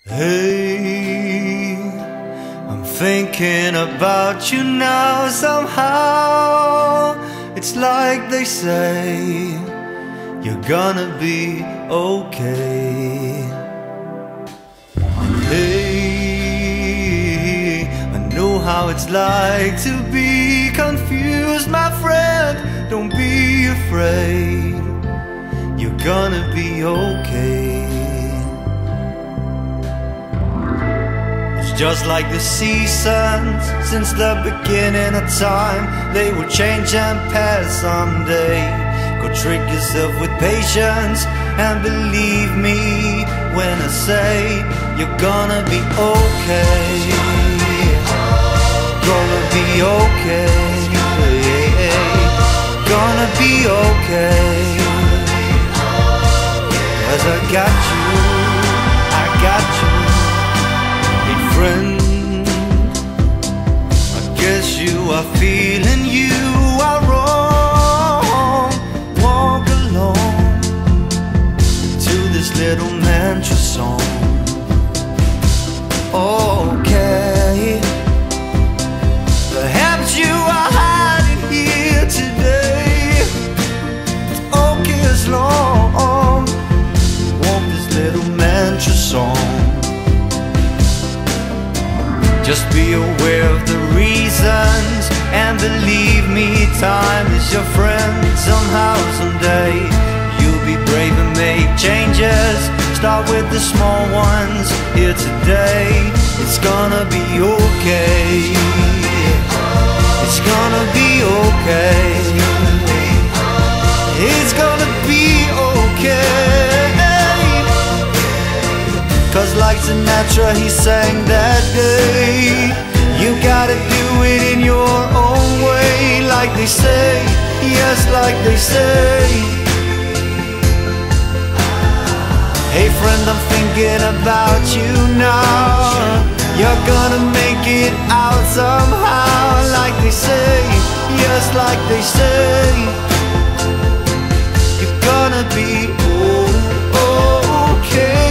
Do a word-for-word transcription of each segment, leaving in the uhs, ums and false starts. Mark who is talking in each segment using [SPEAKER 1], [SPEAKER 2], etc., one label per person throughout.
[SPEAKER 1] Hey, I'm thinking about you now somehow. It's like they say you're gonna be okay. Hey, I know how it's like to be confused, my friend. Don't be afraid, you're gonna be okay. Just like the seasons, since the beginning of time, they will change and pass someday. Go trick yourself with patience and believe me when I say you're gonna be okay. Gonna be okay. Gonna be okay. 'Cause I got you, I got you. Friend, I guess you are feeling you are wrong. Walk along to this little mantra song. Okay, perhaps you are hiding here today. It's okay as long walk this little mantra song. Just be aware of the reasons, and believe me, time is your friend. Somehow, someday, you'll be brave and make changes. Start with the small ones here today. It's gonna be okay. It's gonna be okay. It's gonna be okay. 'Cause like Sinatra, he sang that day, you gotta do it in your own way. Like they say, yes, like they say. Hey friend, I'm thinking about you now. You're gonna make it out somehow. Like they say, yes, like they say. You're gonna be okay.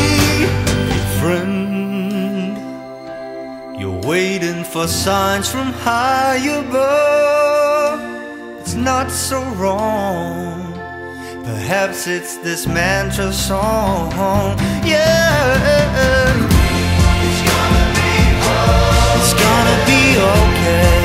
[SPEAKER 1] Friend, you're waiting for signs from high above. It's not so wrong. Perhaps it's this mantra song. Yeah, it's gonna be okay. It's gonna be okay.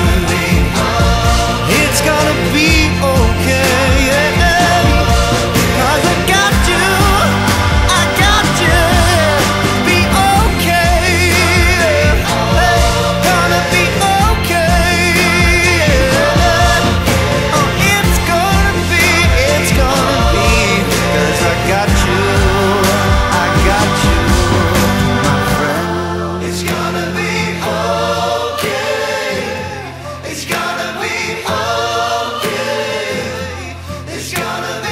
[SPEAKER 1] It's gonna be okay. Yeah. 'Cause I got you, I got you. Be okay. Hey, gonna be okay. Oh, it's gonna be, it's gonna be. 'Cause I got you, I got you, my friend. It's gonna be okay. It's gonna be okay. It's gonna be